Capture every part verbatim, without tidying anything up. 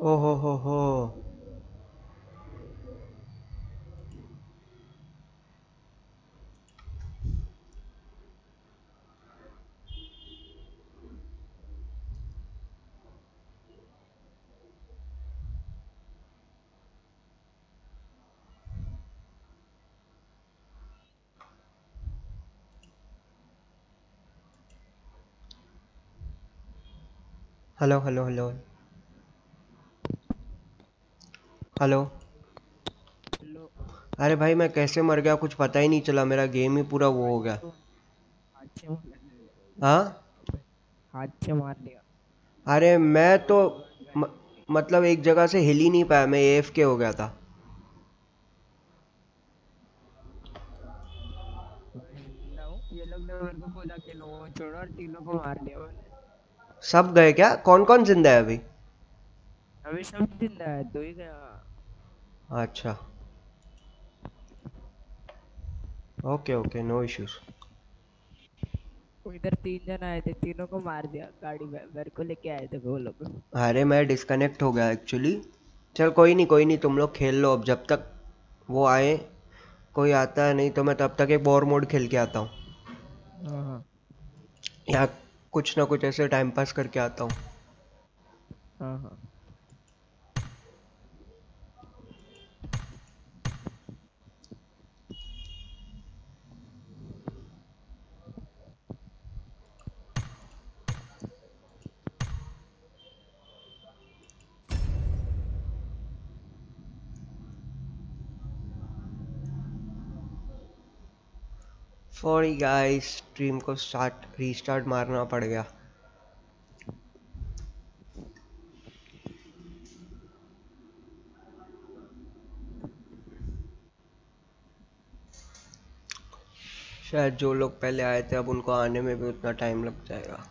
ओ हो हो हो। Hello hello hello hello. लो। अरे भाई मैं कैसे मर गया कुछ पता ही नहीं चला, मेरा गेम ही पूरा वो हो हाथ गया। से हाथ से मार हाँ। लिया। हाथ से मार लिया। अरे मैं तो आवाज म, गायब हो गई। मतलब एक जगह से हिल ही नहीं पाया, मैं ए एफ के हो गया था। मैं जिंदा हूँ, ये लोग ने मेरे को बोला कि लो छोड़ो, और तीनों को मार दिया मैंने। सब गए क्या? कौन कौन जिंदा है अभी? अभी सब जिंदा है, दो ही गया। अच्छा। Okay okay, no issues. वो इधर तीन जन आए थे, तीनों को मार दिया गाड़ी में, मेरे को लेके आए थे वो लोग। अरे मैं डिस्कनेक्ट हो गया एक्चुअली। चल कोई नहीं कोई नहीं, तुम लोग खेल लो अब जब तक वो आए। कोई आता है नहीं तो मैं तब तक एक वॉर मोड खेल के आता हूँ, हाँ हाँ। या कुछ ना कुछ ऐसे टाइम पास करके आता हूँ। हाँ हाँ। सॉरी गाइस, स्ट्रीम को स्टार्ट रीस्टार्ट मारना पड़ गया। शायद जो लोग पहले आए थे अब उनको आने में भी उतना टाइम लग जाएगा।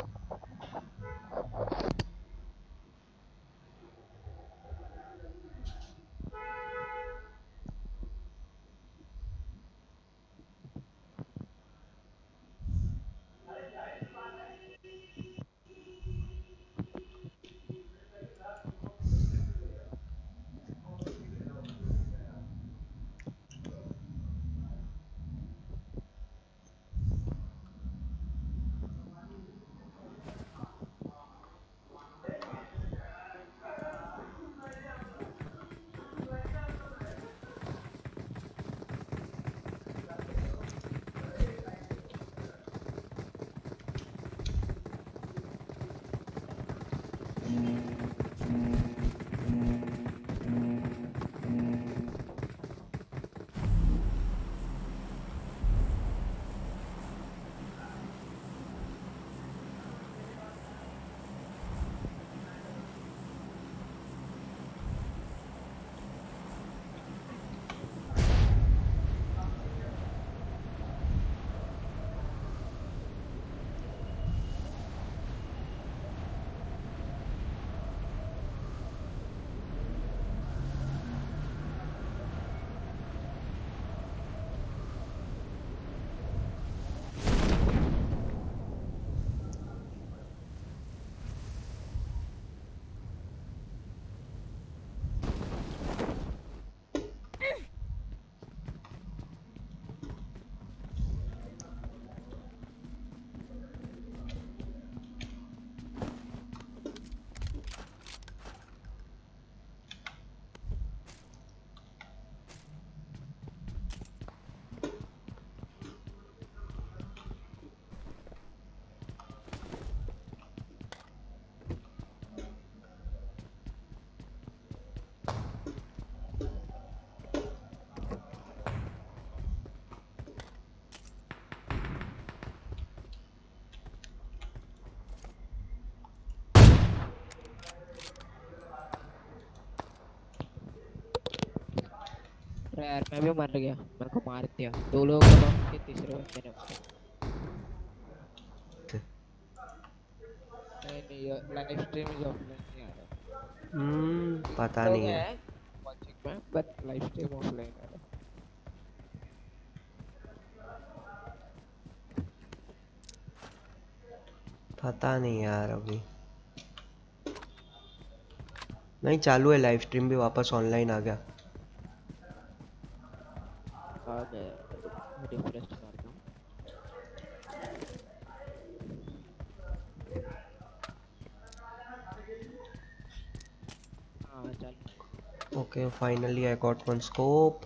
अरे यार मैं भी मर गया, मेरे को मार दिया, दो लोगों को नॉक किया, तीसरे बंदे ने मारा। नहीं नहीं, लाइव स्ट्रीम इज ऑफलाइन नहीं आ रहा। हम्म तीन पता लोग नहीं है। हैं वाचिंग में, बट लाइव स्ट्रीम ऑफलाइन आ रहा। पता नहीं यार अभी। नहीं चालू है, लाइव स्ट्रीम भी वापस ऑनलाइन आ गया। आ गया, रिफ्रेश मारता हूँ। हाँ चल। Okay finally I got one scope.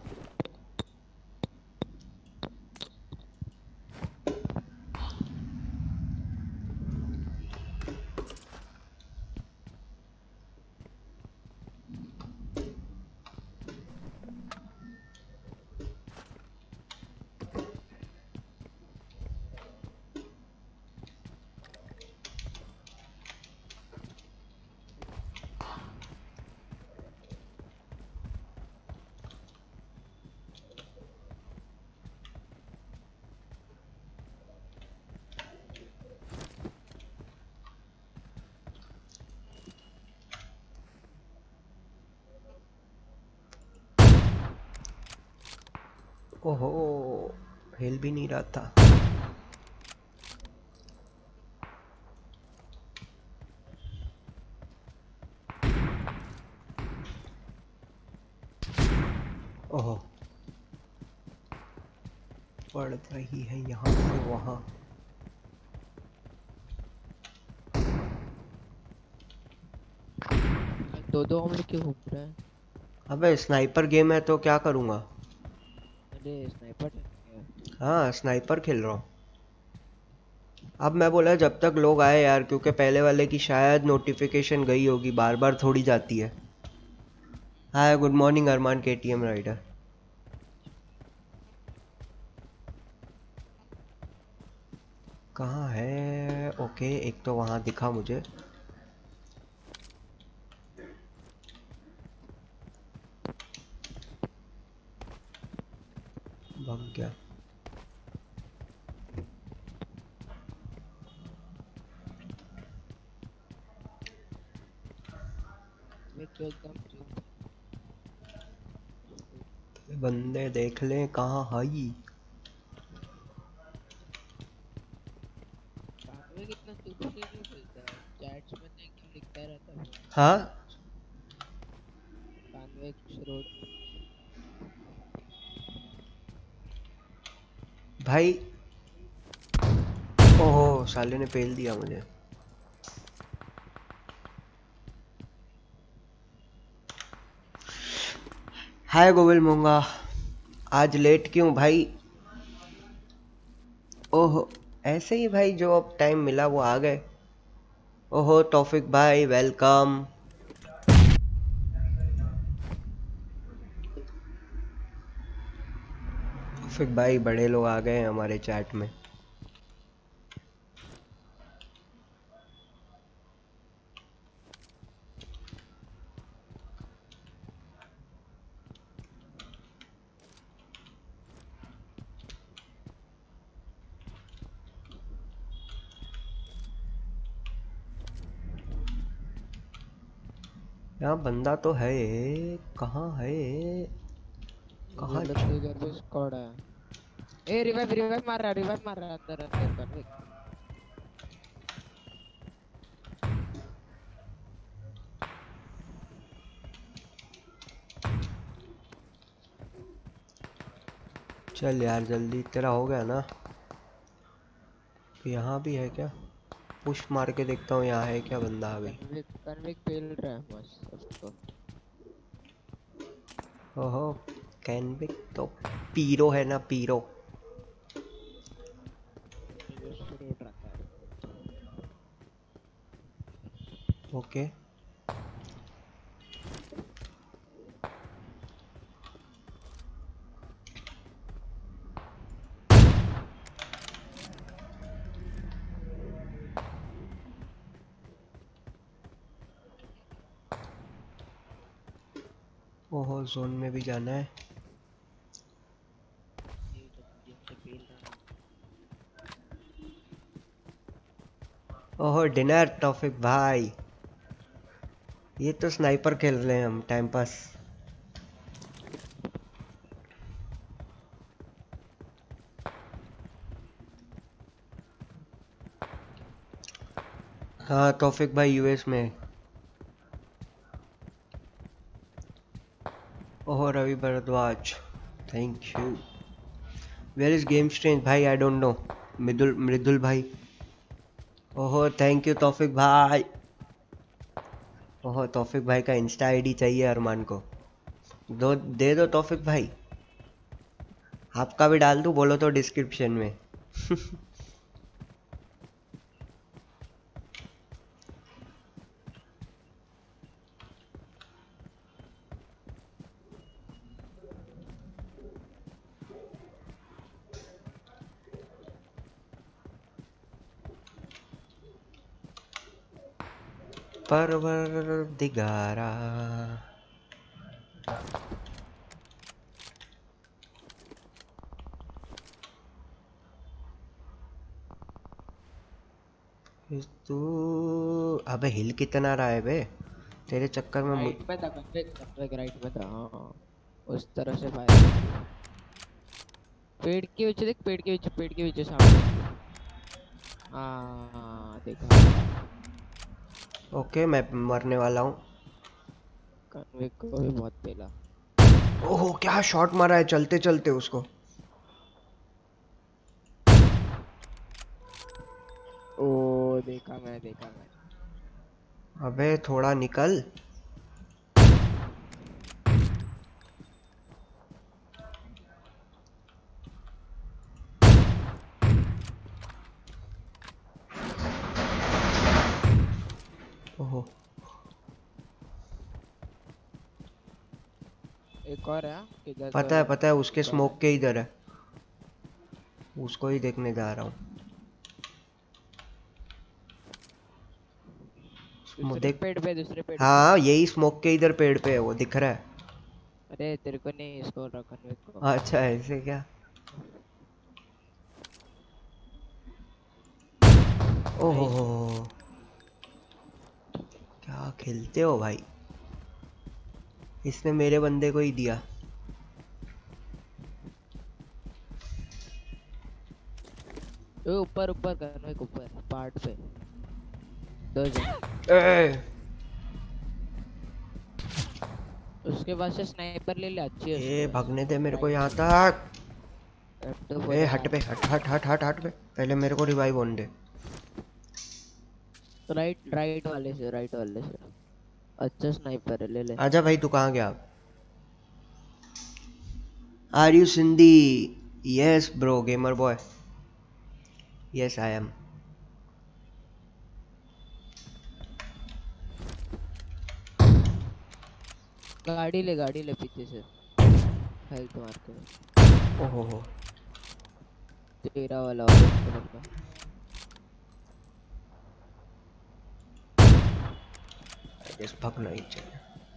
ओहो, हिल भी नहीं रहा था। ओहो, पड़ रही है यहाँ से वहाँ। दो दो हम लोग क्यों घूम रहे हैं? अबे स्नाइपर गेम है तो क्या करूँगा। अरे स्नाइपर है। हाँ स्नाइपर खेल रहा हूँ। अब मैं बोला जब तक लोग आए यार, क्योंकि पहले वाले की शायद नोटिफिकेशन गई होगी, बार बार थोड़ी जाती है। Hi good morning Armaan KTM rider. कहाँ है? ओके एक तो वहाँ दिखा मुझे। भाग गया। मैं तो एकदम चुप। बंदे देख लें कहाँ हाई। कानवे कितना चुप से क्यों बोलता है? चैट्स में तो एकदम लिखता रहता है। हाँ कानवे रोड। भाई। ओहो साले ने पेल दिया मुझे। हाय गोविल मूंगा, आज लेट क्यों भाई? ओहो ऐसे ही भाई, जो अब टाइम मिला वो आ गए। ओहो तौफिक भाई वेलकम। तौफिक भाई बड़े लोग आ गए हैं हमारे चैट में। यहाँ बंदा तो है, कहाँ है? कहाँ? बोलो तो इधर भी स्क्वाड है। ए रिवाइव रिवाइव मार रहा, रिवाइव मार रहा अंदर अंदर कानवे। चल यार जल्दी, तेरा हो गया ना? यहाँ भी है क्या? पुश मार के देखता हूँ यहाँ है क्या बंदा अभी। कानवे कानवे पेल रहा है बस उसको। ओहो कैनविक तो पीरो है ना, पीरो। रिवर्स रोड रखा है। ओके ओहो जोन में भी जाना है। ये तो जिनसे पेल रहा है। ओहो डिनर तौफिक भाई। ये तो स्नाइपर खेल रहे हैं हम टाइम पास। हाँ तौफिक भाई यूएस में। ओहो Ravi Bhardwaj, thank you. Where is game strange भाई? I don't know. मृदुल मृदुल भाई, ओहो थैंक यू तौफिक भाई। ओहो तौफिक भाई का इंस्टा आईडी चाहिए अरमान को, दो दे दो तौफिक भाई। आपका भी डाल दूं बोलो तो डिस्क्रिप्शन में। परवरदिगारा, इस तू अबे हिल कितना रहा है बे, तेरे चक्कर में मु... राइट में था कन्वेक, कन्वेक राइट में था। हाँ उस तरह से फायर। पेड़ के पीछे देख, पेड़ के पीछे, पेड़ के पीछे सामने। हाँ देखा। ओके मैं मरने वाला हूँ। कन्वेक को भी बहुत पेला। ओहो क्या शॉट मारा है चलते चलते उसको। ओ देखा मैं, देखा मैं। अबे थोड़ा निकल। ओहो एक और है किधर तो पता है है। पता है, उसके एक और स्मोक है के इधर है, उसको ही देखने जा रहा हूँ। दूसरे देख, पेड़ पे, दूसरे पेड़ पे। हाँ यही स्मोक के इधर पेड़ पे है, वो दिख रहा है। अरे तेरे को नहीं, इसको रखा कन्वेक को। अच्छा ऐसे क्या? ओहो नाइस। क्या खेलते हो भाई, इसने मेरे बंदे को ही दिया। ओ ऊपर ऊपर कन्वेक, ऊपर पार्ट पे दो जन। ए, उसके पास से स्नाइपर ले ले, अच्छी है उसके ए पास। भागने दे मेरे को यहाँ राइट में तक। एम टू फोर ए है। हट पे, हट हट हट हट हट पे, पहले मेरे को रिवाइव होने दे। राइट, राइट वाले से, राइट वाले से अच्छा स्नाइपर है, ले ले। आजा भाई, तू कहाँ गया? Are you Sindhi? Yes bro gamer boy, yes I am. गाड़ी ले, गाड़ी ले पीछे से, हेल्थ मार के। ओहो हो, तेरा वाला ऑरेंज कलर का। आई गेस भागना ही चाहिए।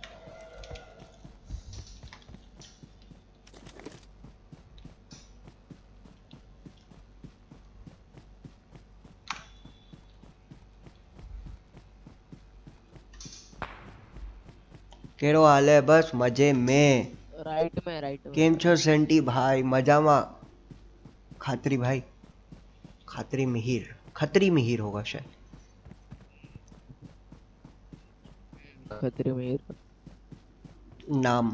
केड़ो हाल है? बस मजे में। राइट में, राइट में केम था। छो सेंटी भाई? मजामा खातरी भाई, खातरी मिहिर, खतरी मिहिर होगा शायद खतरे में ये। नाम।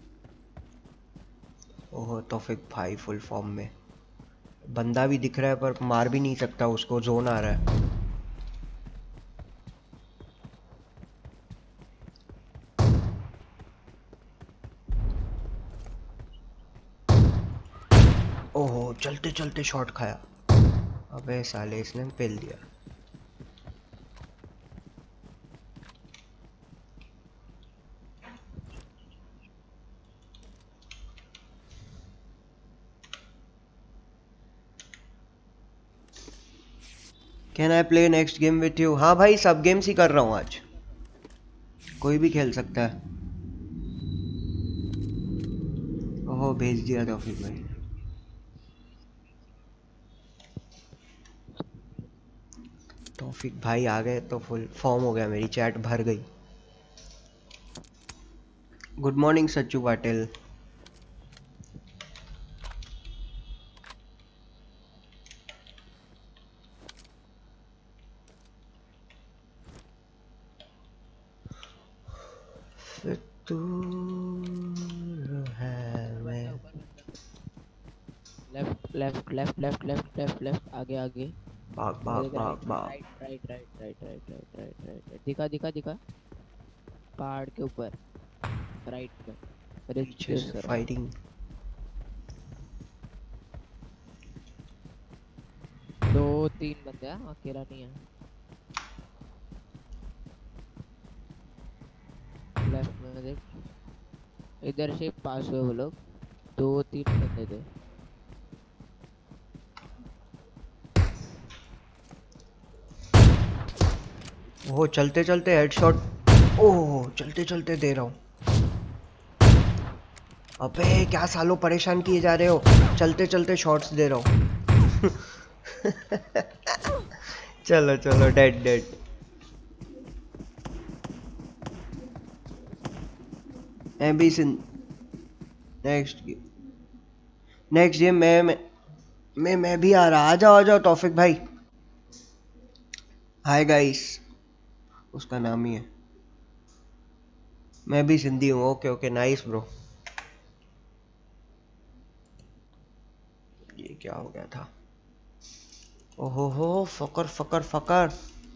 ओहो तौफिक भाई फुल फॉर्म में, बंदा भी दिख रहा है पर मार भी नहीं सकता उसको, जोन आ रहा है। ओहो चलते चलते शॉट खाया। अबे साले इसने पेल दिया। Can I play next game with you? हाँ भाई सब गेम्स ही कर रहा हूँ आज, कोई भी खेल सकता है। ओहो भेज दिया तौफिक भाई। तौफिक भाई आ गए तो फुल फॉर्म हो गया, मेरी चैट भर गई। Good morning Sachchu Patil. फितूर left left left left left left आगे आगे। भाग वो भाग देख भाग राइट भाग। Right right right right right right right right दिखा दिखा दिखा पहाड़ के ऊपर राइट में रिज पीछे के उस से तरफ। फायरिंग। दो तीन बंदे हैं अकेला नहीं है। लेफ्ट में देख इधर से पास हुए वो लोग दो तीन बंदे थे। वो चलते चलते हेडशॉट। ओह चलते चलते दे रहा हूँ। अबे क्या सालों परेशान किए जा रहे हो, चलते चलते शॉट्स दे रहा हूँ। चलो चलो dead dead. AB Singh next next ये मैं मैं मैं मैं भी आ रहा। आ जाओ आ जाओ तौफिक भाई। हाय गाइस उसका नाम ही है। मैं भी सिंधी हूँ। Okay okay nice bro. ये क्या हो गया था। ओहो हो फकर फकर फकर।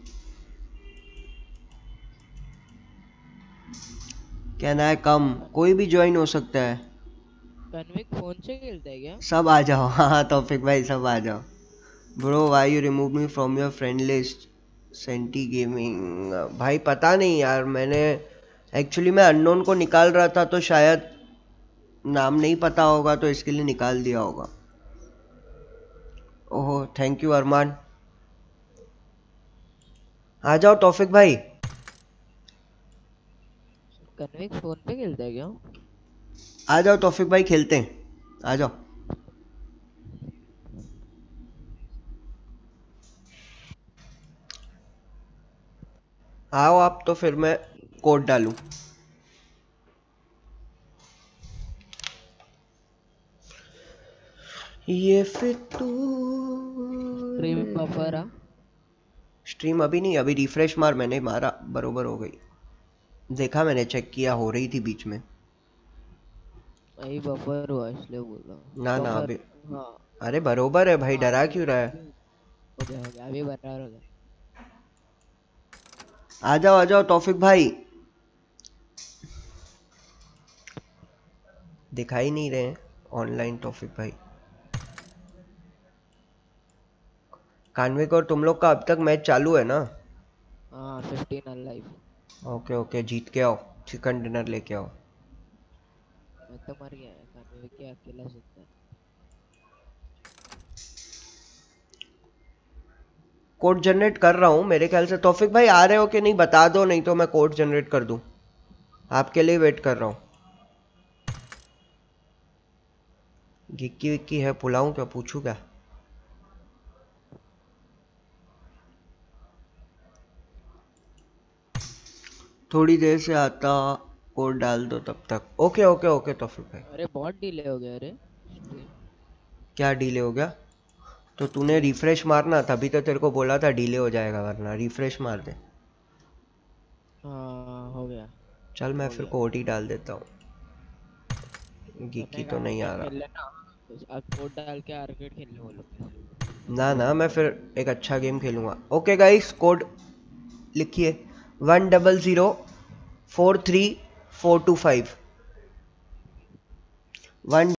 कहना है कम कोई भी ज्वाइन हो सकता है। कन्विक फोन से खेलता है क्या? सब आ जाओ। हाँ हाँ तौफिक भाई सब आ जाओ। Bro why you remove me from your friend list. Senti gaming भाई पता नहीं यार, मैंने एक्चुअली मैं अननोन को निकाल रहा था तो शायद नाम नहीं पता होगा तो इसके लिए निकाल दिया होगा। ओहो थैंक यू अरमान। आ जाओ तौफिक भाई। कन्विक फोन पे खेलता है क्या? आ जाओ तौफिक भाई खेलते हैं। आ जाओ। आओ आप तो फिर मैं कोड डालूं। ये फितूर स्ट्रीम बफर आ स्ट्रीम अभी नहीं, अभी रिफ्रेश मार, मैंने मारा बरोबर हो गई। देखा मैंने चेक किया हो रही थी बीच में। वही बफर हुआ इसलिए बोल रहा हूँ ना ना बफर। अभी। हाँ अरे बरोबर है भाई, हाँ डरा अभी क्यों रहा है। अभी हो गया हो गया अभी बराबर हो गया। आ जाओ आ जाओ तौफिक भाई। दिखाई नहीं रहे ऑनलाइन तौफिक भाई। कान्विक और तुम लोग का अब तक मैच चालू है ना। हाँ फिफ्टीन अनलाइव। ओके ओके जीत के आओ, चिकन डिनर लेके आओ। मैं तो मर गया है कन्विक के अकेला जिंदा है। कोड जनरेट कर रहा हूँ मेरे ख्याल से। तौफिक भाई आ रहे हो कि नहीं बता दो, नहीं तो मैं कोड जनरेट कर दूँ। आपके लिए वेट कर रहा हूँ। गिक्की विक्की है पुलाऊं क्या, पूछूं क्या। थोड़ी देर से आता, कोड डाल दो तब तक। ओके ओके ओके तौफिक भाई। अरे बहुत डिले हो गया अरे स्ट्रीम। क्या डिले हो गया। तो तूने स्ट्रीम रिफ्रेश मारना, तभी तो तेरे को बोला था डिले हो जाएगा, वरना रिफ्रेश मार दे। हाँ हो गया चल मैं हो फिर गया। कोड ही डाल देता हूँ। गिक्की मैंने तो कहा नहीं आर्केड आ रहा। खेल लेना। अब कोड डाल के आर्केड खेलने बोलो। ना ना मैं फिर एक अच्छा गेम खेलूंगा। ओके गाइस कोड लिखिए। One double zero four three four two five. One